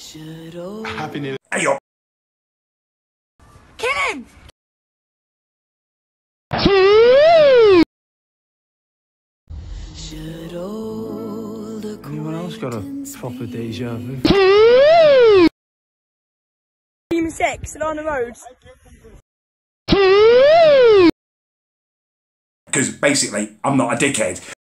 Happy New Year. Hey, yo. Kill him! Anyone else got a proper deja vu? Human sex and on the roads. Because basically, I'm not a dickhead.